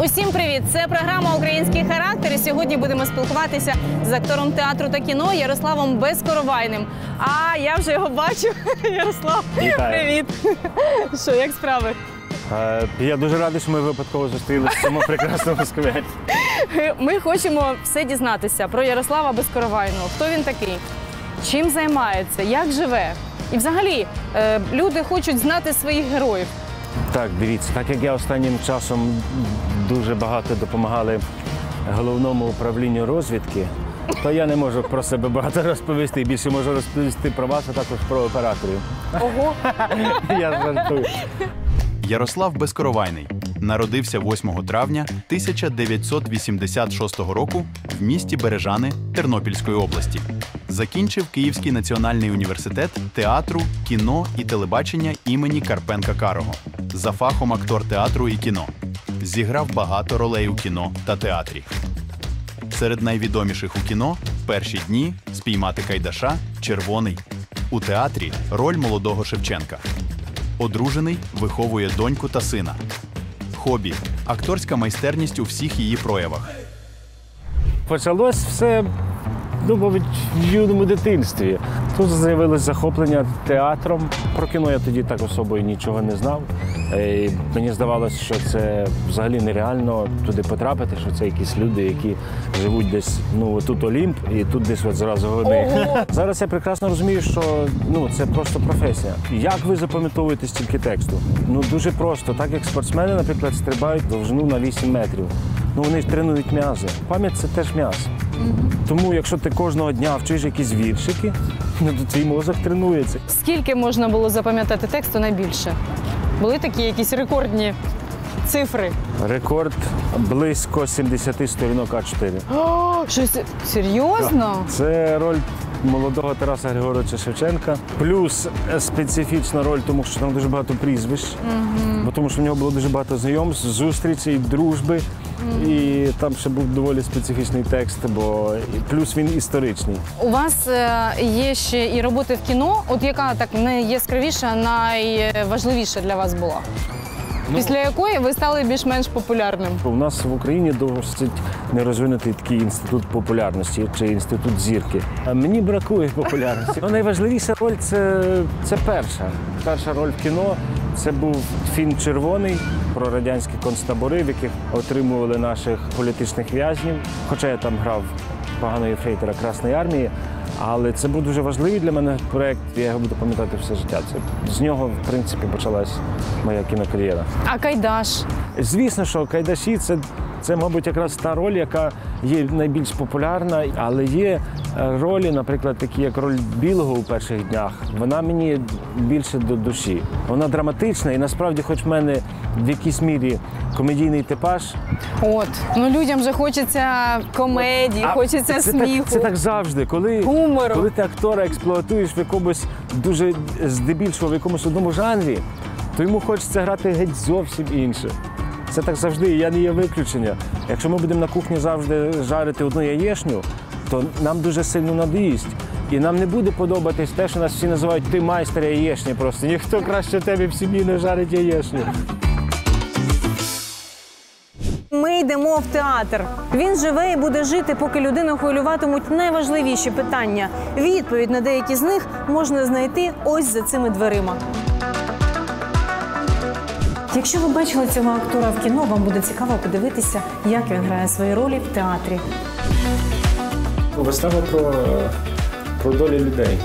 Усім привіт! Це програма «Український характер». І сьогодні будемо спілкуватися з актором театру та кіно Ярославом Безкоровайним. А я вже його бачу. Ярослав, привіт! Що, як справи? Я дуже радий, що ми випадково зустрілися в цьому прекрасному сквері. Ми хочемо все дізнатися про Ярослава Безкоровайного. Хто він такий? Чим займається? Як живе? І взагалі, люди хочуть знати своїх героїв. Так, дивіться, так як я останнім часом дуже багато допомагали головному управлінню розвідки, то я не можу про себе багато розповісти. Більше можу розповісти про вас, а також про операторів. Ого! Я жартую. Ярослав Безкоровайний народився 8 травня 1986 року в місті Бережани Тернопільської області. Закінчив Київський національний університет театру, кіно і телебачення імені Карпенка-Карого. За фахом актор театру і кіно. Зіграв багато ролей у кіно та театрі. Серед найвідоміших у кіно «Перші дні», «Спіймати Кайдаша», «Червоний». У театрі роль молодого Шевченка. Одружений, виховує доньку та сина. Хобі – акторська майстерність у всіх її проявах. Почалось все, мабуть, в юному дитинстві. Тут з'явилось захоплення театром. Про кіно я тоді так особою нічого не знав. І мені здавалося, що це взагалі нереально туди потрапити, що це якісь люди, які живуть десь, тут Олімп, і тут десь от зразу вони. Зараз я прекрасно розумію, що це просто професія. Як ви запам'ятовуєте стільки тексту? Дуже просто. Так як спортсмени, наприклад, стрибають довжину на 8 метрів. Вони ж тренують м'язи. Пам'ять – це теж м'яз. Тому, якщо ти кожного дня вчиш якісь віршики, то твій мозок тренується. Скільки можна було запам'ятати тексту найбільше? Були такі якісь рекордні цифри? Рекорд близько 70 сторінок А4. О, щось серйозно? Це роль молодого Тараса Григоровича Шевченка. Плюс специфічна роль, тому що там дуже багато прізвищ. Бо тому що в нього було дуже багато знайомств, зустрічей, дружби. І там ще був доволі специфічний текст, бо плюс він історичний. У вас є ще і роботи в кіно. От яка так найяскравіша, найважливіша для вас була? Після якої ви стали більш-менш популярним? У нас в Україні досить нерозвинутий такий інститут популярності чи інститут зірки. А мені бракує популярності. Найважливіша роль – це перша. Перша роль в кіно – це був фільм «Червоний» про радянські концтабори, в яких отримували наших політичних в'язнів. Хоча я там грав поганого єфрейтора Красної армії. Але це був дуже важливий для мене проєкт, я його буду пам'ятати все життя. З нього, в принципі, почалась моя кінокар'єра. А Кайдаш? Звісно, що Кайдаші – це, мабуть, якраз та роль, яка є найбільш популярна. Але є ролі, наприклад, такі, як роль Білого у перших днях. Вона мені більше до душі. Вона драматична і, насправді, хоч в мене в якійсь мірі комедійний типаж. Людям же хочеться комедії, хочеться сміху. Це так завжди. Гумору. Коли ти актора експлуатуєш в якомусь дуже, здебільшого, в якомусь одному жанрі, то йому хочеться грати геть зовсім інше. Це так завжди, і я не є виключення. Якщо ми будемо на кухні завжди жарити одну яєчню, то нам дуже сильно надоїсть. І нам не буде подобатись те, що нас всі називають «ти майстер яєчні» просто. Ніхто краще тебе в сім'ї не жарить яєчню. Ми йдемо в театр. Він живе і буде жити, поки людину хвилюватимуть найважливіші питання. Відповідь на деякі з них можна знайти ось за цими дверима. Якщо ви бачили цього актора в кіно, вам буде цікаво подивитися, як він грає свої ролі в театрі. Вистава про долі людей.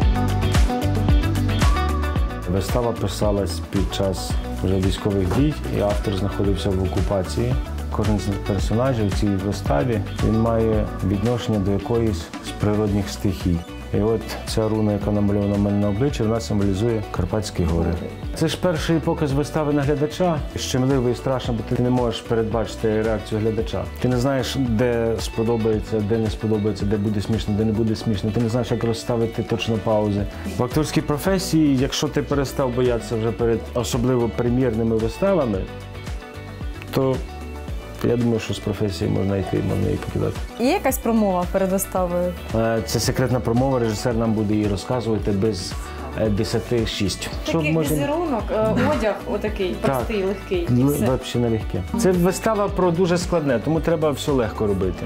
Вистава писалась під час вже військових дій, і автор знаходився в окупації. Кожен з персонажів в цій виставі він має відношення до якоїсь з природних стихій. І от ця руна, яка намальована в мене на обличчі, вона символізує Карпатські гори. Це ж перший показ вистави на глядача. Щемливо і страшно, бо ти не можеш передбачити реакцію глядача. Ти не знаєш, де сподобається, де не сподобається, де буде смішно, де не буде смішно. Ти не знаєш, як розставити точно паузи. В акторській професії, якщо ти перестав боятися вже перед особливо прем'єрними виставами, то я думаю, що з професії можна йти, можна її покидати. Є якась промова перед виставою? Це секретна промова, режисер нам буде її розказувати 10-6. Такий візерунок, одяг отакий, простий, легкий. Взагалі не легке. Це вистава про дуже складне, тому треба все легко робити.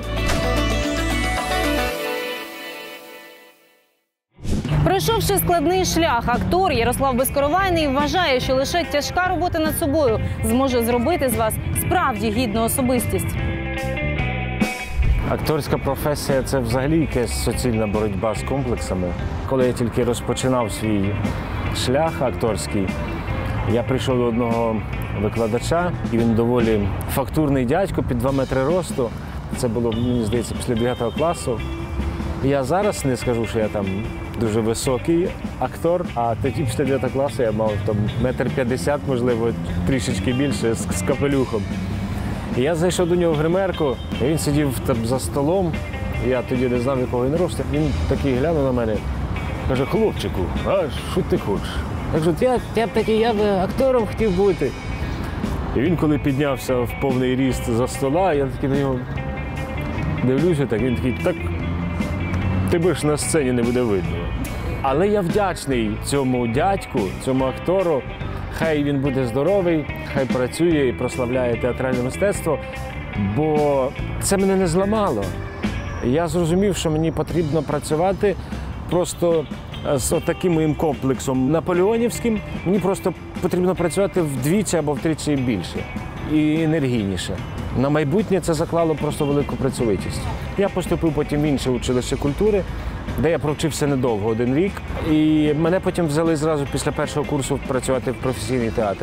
Пройшовши складний шлях, актор Ярослав Безкоровайний вважає, що лише тяжка робота над собою зможе зробити з вас справді гідну особистість. Акторська професія – це взагалі якась суцільна боротьба з комплексами. Коли я тільки розпочинав свій шлях акторський, я прийшов до одного викладача, і він доволі фактурний дядько, під 2 метри росту. Це було, мені здається, після 9 класу. Я зараз не скажу, що я там дуже високий актор, а тоді після 9 класу я мав там 1,50 м, можливо, трішечки більше, з капелюхом. І я зайшов до нього в гримерку, і він сидів там за столом, я тоді не знав, якого він росту. Він такий глянув на мене, каже: хлопчику, а що ти хочеш? Я кажу, я б актором хотів бути. І він, коли піднявся в повний ріст за стола, я такий на нього дивлюся, так він такий, так тебе ж на сцені не буде видно. Але я вдячний цьому дядьку, цьому актору. Хай він буде здоровий, хай працює і прославляє театральне мистецтво, бо це мене не зламало. Я зрозумів, що мені потрібно працювати просто з таким моїм комплексом наполеонівським. Мені просто потрібно працювати вдвічі або втричі більше і енергійніше. На майбутнє це заклало просто велику працьовитість. Я поступив потім в інше училище культури, де я провчився недовго, 1 рік. І мене потім взяли зразу після першого курсу працювати в професійний театр.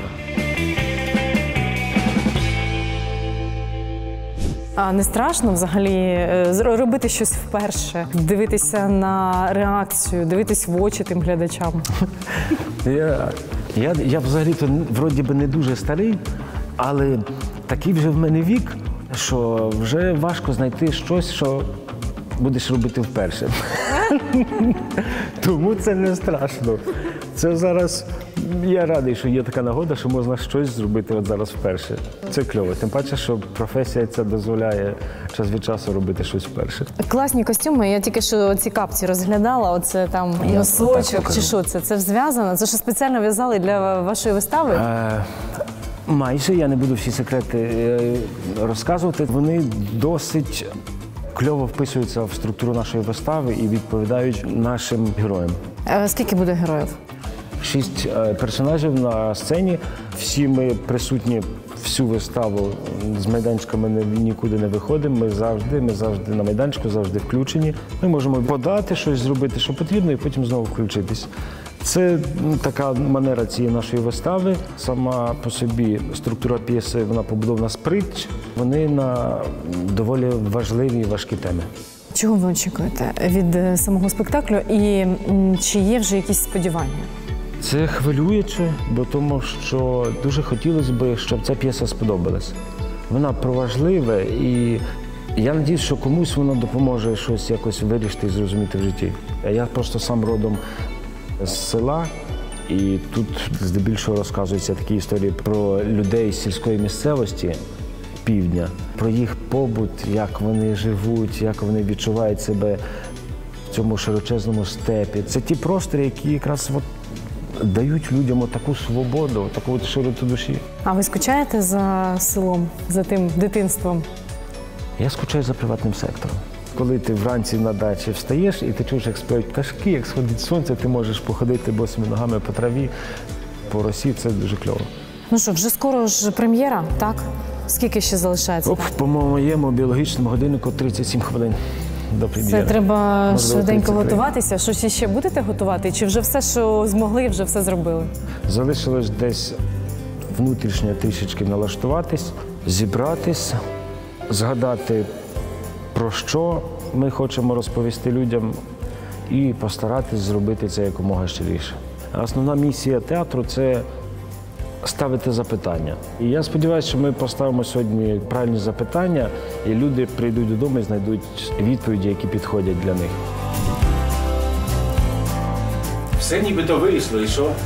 А не страшно взагалі робити щось вперше, дивитися на реакцію, дивитись в очі тим глядачам? Я взагалі-то вроді би не дуже старий, але такий вже в мене вік, що вже важко знайти щось, що будеш робити вперше. Тому це не страшно. Це зараз, я радий, що є така нагода, що можна щось зробити от зараз вперше. Це кльово. Тим паче, що професія ця дозволяє час від часу робити щось вперше. Класні костюми. Я тільки що ці капці розглядала. Оце там носочок чи що це? Це зв'язано? Це що спеціально в'язали для вашої вистави? Майже. Я не буду всі секрети розказувати. Вони досить кльово вписуються в структуру нашої вистави і відповідають нашим героям. Скільки буде героїв? 6 персонажів на сцені. Всі ми присутні всю виставу. З майданчика ми нікуди не виходимо. Ми завжди на майданчику, завжди включені. Ми можемо подати, щось зробити, що потрібно, і потім знову включитись. Це така манера цієї нашої вистави. Сама по собі структура п'єси, вона побудована з притч. Вони на доволі важливі і важкі теми. Чого ви очікуєте від самого спектаклю і чи є вже якісь сподівання? Це хвилююче, бо тому що дуже хотілося б, щоб ця п'єса сподобалась. Вона про важливе, і я сподіваюся, що комусь вона допоможе щось якось вирішити і зрозуміти в житті. Я просто сам родом з села, і тут здебільшого розказуються такі історії про людей з сільської місцевості, півдня, про їх побут, як вони живуть, як вони відчувають себе в цьому широчезному степі. Це ті простори, які якраз дають людям таку свободу, таку широту душі. А ви скучаєте за селом, за тим дитинством? Я скучаю за приватним сектором. Коли ти вранці на дачі встаєш і ти чуєш, як співають пташки, як сходить сонце, ти можеш походити босими ногами по траві, по росі, це дуже кльово. Ну що, вже скоро ж прем'єра, так? Скільки ще залишається? По моєму біологічному годиннику 37 хвилин до прем'єри. Це треба швиденько готуватися? Щось ще будете готувати? Чи вже все, що змогли, вже все зробили? Залишилось десь внутрішньо трішечки налаштуватись, зібратись, згадати, про що ми хочемо розповісти людям, і постаратись зробити це якомога щиріше. Основна місія театру – це ставити запитання. І я сподіваюся, що ми поставимо сьогодні правильні запитання, і люди прийдуть додому і знайдуть відповіді, які підходять для них. Все нібито вийшло, і що?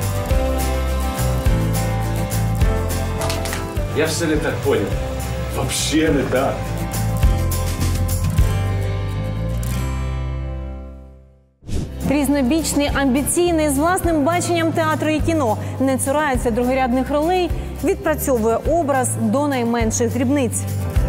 Я все не так поняв. Взагалі не так. Різнобічний, амбіційний, з власним баченням театру і кіно, не цурається другорядних ролей, відпрацьовує образ до найменших дрібниць.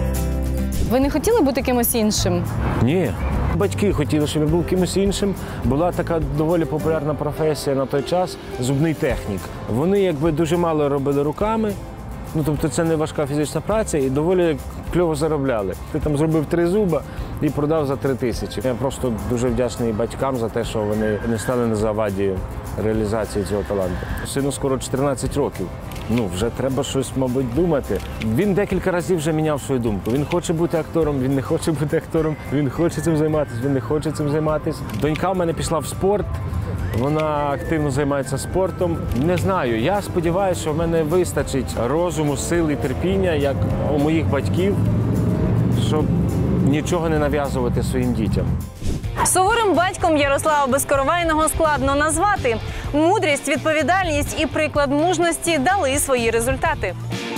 Ви не хотіли бути кимось іншим? Ні. Батьки хотіли, щоб я був кимось іншим. Була така доволі популярна професія на той час – зубний технік. Вони якби дуже мало робили руками, тобто це не важка фізична праця і доволі кльово заробляли. Ти там зробив 3 зуба і продав за 3000. Я просто дуже вдячний батькам за те, що вони не стали на заваді реалізації цього таланту. Сину скоро 14 років. Вже треба щось, мабуть, думати. Він декілька разів вже міняв свою думку. Він хоче бути актором, він не хоче бути актором, він хоче цим займатися, він не хоче цим займатися. Донька в мене пішла в спорт, вона активно займається спортом. Не знаю, я сподіваюся, що в мене вистачить розуму, сил і терпіння, як у моїх батьків, щоб нічого не нав'язувати своїм дітям. Суворим батьком Ярослава Безкоровайного складно назвати. Мудрість, відповідальність і приклад мужності дали свої результати.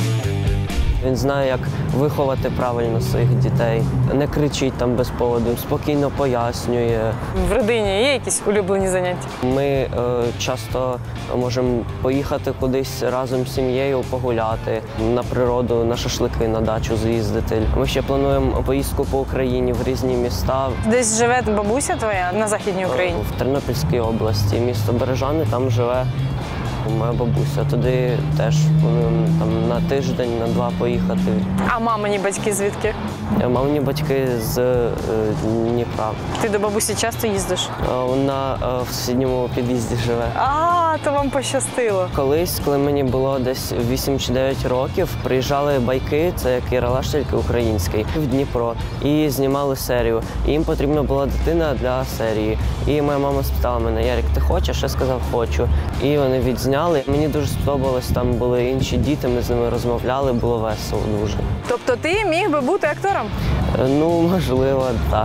Він знає, як виховати правильно своїх дітей, не кричить там без поводу, спокійно пояснює. В родині є якісь улюблені заняття? Ми часто можемо поїхати кудись разом з сім'єю погуляти, на природу, на шашлики, на дачу з'їздити. Ми ще плануємо поїздку по Україні в різні міста. Десь живе бабуся твоя на Західній Україні? В Тернопільській області, місто Бережани, там живе моя бабуся. Туди теж плануємо там на тиждень, на 2 поїхати. А мамині батьки звідки? Мамині батьки з Дніпра. Ти до бабусі часто їздиш? Вона в сусідньому під'їзді живе. То вам пощастило. Колись, коли мені було десь 8 чи 9 років, приїжджали байки, це як Яралаш, тільки український, в Дніпро, і знімали серію. І їм потрібна була дитина для серії. І моя мама спитала мене: Ярик, ти хочеш? Я сказав, хочу. І вони відзняли. Мені дуже сподобалось, там були інші діти, ми з ними розмовляли, було весело дуже. Тобто ти міг би бути актором? Можливо, так.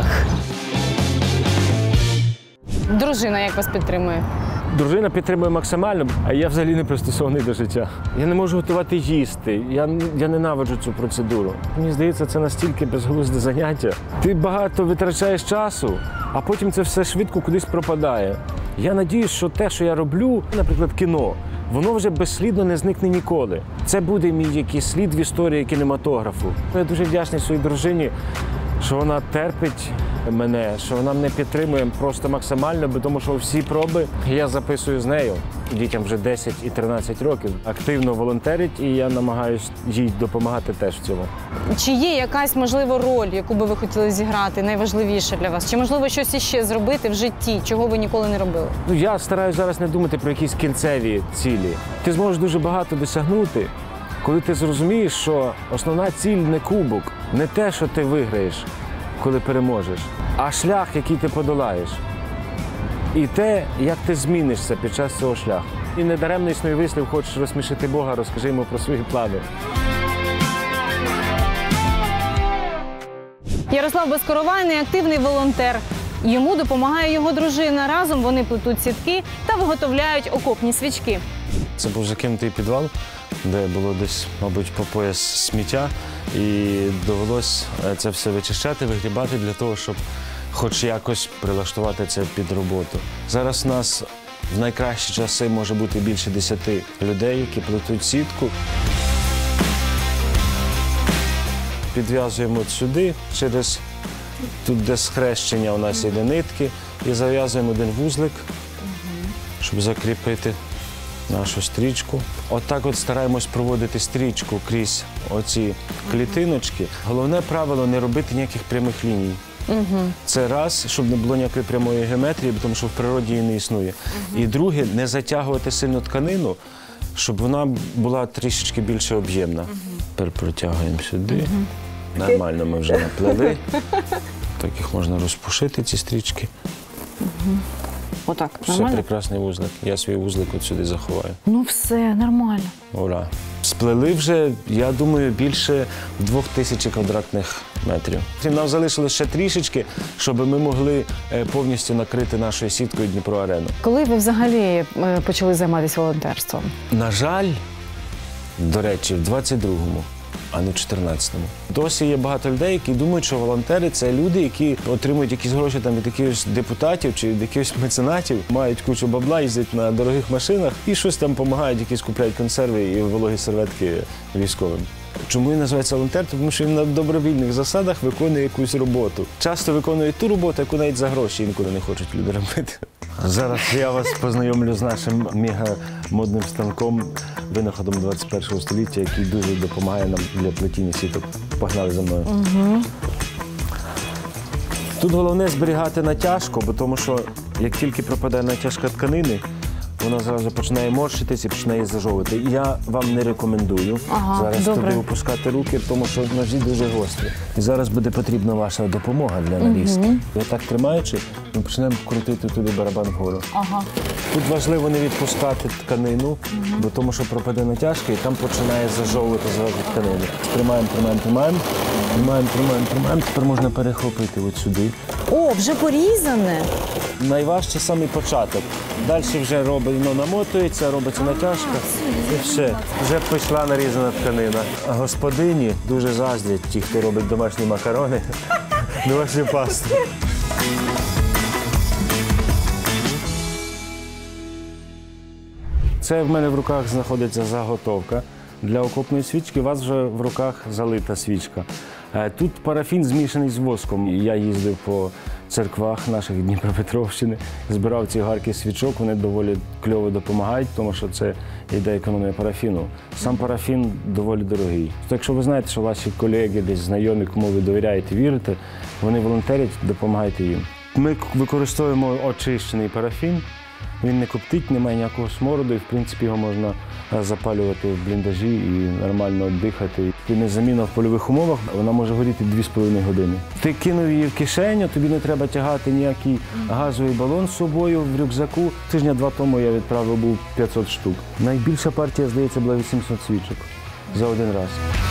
Дружина як вас підтримує? Дружина підтримує максимально, а я взагалі не пристосований до життя. Я не можу готувати їсти, я ненавиджу цю процедуру. Мені здається, це настільки безглузде заняття. Ти багато витрачаєш часу, а потім це все швидко кудись пропадає. Я надіюсь, що те, що я роблю, наприклад, кіно, воно вже безслідно не зникне ніколи. Це буде мій якийсь слід в історії кінематографу. Я дуже вдячний своїй дружині, що вона терпить мене, що вона мене підтримує просто максимально, тому що всі проби я записую з нею. Дітям вже 10 і 13 років. Активно волонтерить, і я намагаюся їй допомагати теж в цьому. Чи є якась, можливо, роль, яку би ви хотіли зіграти, найважливіша для вас? Чи, можливо, щось іще зробити в житті, чого ви ніколи не робили? Я стараюся зараз не думати про якісь кінцеві цілі. Ти зможеш дуже багато досягнути, коли ти зрозумієш, що основна ціль не кубок, не те, що ти виграєш, коли переможеш, а шлях, який ти подолаєш. І те, як ти змінишся під час цього шляху. І недаремно існує вислів: хочеш розсмішити Бога, розкажи йому про свої плани. Ярослав Безкоровайний – активний волонтер. Йому допомагає його дружина. Разом вони плетуть сітки та виготовляють окопні свічки. Це був закинутий підвал, де було десь, мабуть, по пояс сміття. І довелось це все вичищати, вигрібати для того, щоб хоч якось прилаштувати це під роботу. Зараз у нас в найкращі часи може бути більше 10 людей, які плетуть сітку. Підв'язуємо сюди, через тут, де схрещення у нас іде нитки, і зав'язуємо один вузлик, щоб закріпити нашу стрічку. Отак от стараємось проводити стрічку крізь оці клітиночки. Головне правило – не робити ніяких прямих ліній. Це раз, щоб не було ніякої прямої геометрії, тому що в природі її не існує. І друге, не затягувати сильно тканину, щоб вона була трішечки більше об'ємна. Тепер протягуємо сюди. Нормально ми вже наплели. Так їх можна розпушити, ці стрічки. Отак, Все, нормально? прекрасний вузлик. Я свій вузлик от сюди заховаю. Ну все, нормально. Ура! Сплели вже, я думаю, більше 2000 квадратних метрів. Нам залишилось ще трішечки, щоб ми могли повністю накрити нашою сіткою Дніпро-Арену. Коли ви взагалі почали займатися волонтерством? На жаль, до речі, в 22-му. а не в 14-му. Досі є багато людей, які думають, що волонтери – це люди, які отримують якісь гроші там, від якихось депутатів чи від якихось меценатів, мають кучу бабла, їздять на дорогих машинах і щось там допомагають, якісь купляють консерви і вологі серветки військовим. Чому він називається волонтер? Тому що він на добровільних засадах виконує якусь роботу. Часто виконує ту роботу, яку навіть за гроші інколи не хочуть люди робити. Зараз я вас познайомлю з нашим мегамодним станком, винаходом 21 століття, який дуже допомагає нам для плетіння сіток. Погнали за мною. Тут головне зберігати натяжку, бо тому що як тільки пропадає натяжка тканини, вона зразу починає морщитись і починає зажовувати. Я вам не рекомендую зараз туди опускати руки, тому що ножі дуже гострі. І зараз буде потрібна ваша допомога для нарізки. І отак тримаючи, ми почнемо крутити туди барабан вгору. Тут важливо не відпускати тканину, бо тому що пропаде натяжка і там починає зажовувати зразу тканину. Тримаємо. Тепер можна перехопити от сюди. О, вже порізане. Найважче самий початок. Далі вже намотується, робиться натяжка і все. Вже пішла нарізана тканина. А господині дуже заздрять ті, хто робить домашні макарони, домашню пасту. Це в мене в руках знаходиться заготовка. Для окопної свічки у вас вже в руках залита свічка. Тут парафін змішаний з воском. Я їздив по церквах наших Дніпропетровщини, збирав ці гарки свічок, вони доволі кльово допомагають, тому що це йде економія парафіну. Сам парафін доволі дорогий. Якщо ви знаєте, що ваші колеги, десь знайомі, кому ви довіряєте, вірите, вони волонтерять, допомагайте їм. Ми використовуємо очищений парафін. Він не коптить, не має ніякого смороду, і в принципі його можна запалювати в бліндажі і нормально дихати. Заміна в польових умовах, вона може горіти 2,5 години. Ти кинув її в кишеню, тобі не треба тягати ніякий газовий балон з собою в рюкзаку. Тижня-два тому я відправив був 500 штук. Найбільша партія, здається, була 800 свічок за один раз.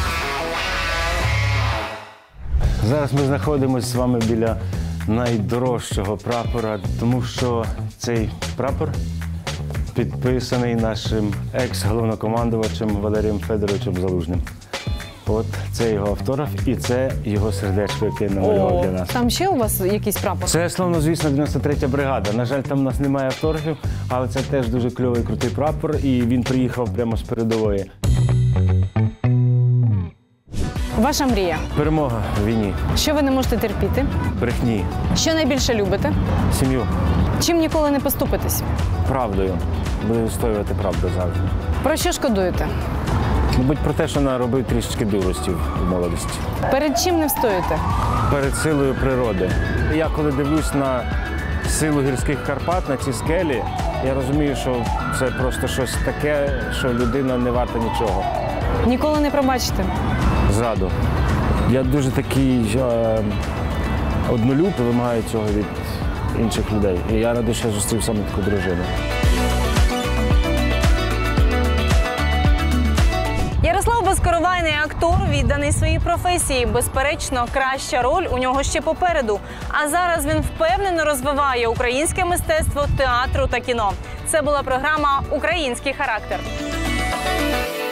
Зараз ми знаходимося з вами біля найдорожчого прапора, тому що цей прапор підписаний нашим екс-головнокомандувачем Валерієм Федоровичем Залужним. От це його автограф і це його сердечко, яке намалював для нас. Там ще у вас якийсь прапор? Це, славнозвісна, 93-я бригада. На жаль, там у нас немає автографів, але це теж дуже кльовий, крутий прапор, і він приїхав прямо з передової. Ваша мрія? Перемога в війні. Що ви не можете терпіти? Брехні. Що найбільше любите? Сім'ю. Чим ніколи не поступитесь? Правдою. Буду відстоювати правду завжди. Про що шкодуєте? Мабуть, про те, що наробив трішечки дурості в молодості. Перед чим не встоїте? Перед силою природи. Я коли дивлюсь на силу гірських Карпат, на ці скелі, я розумію, що це просто щось таке, що людина не варта нічого. Ніколи не пробачите? Зраду. Я дуже такий однолюб, вимагаю цього від інших людей. І я радий, що я зустрів саме таку дружину. Ярослав Безкоровайний – актор, відданий своїй професії. Безперечно, краща роль у нього ще попереду. А зараз він впевнено розвиває українське мистецтво театру та кіно. Це була програма «Український характер».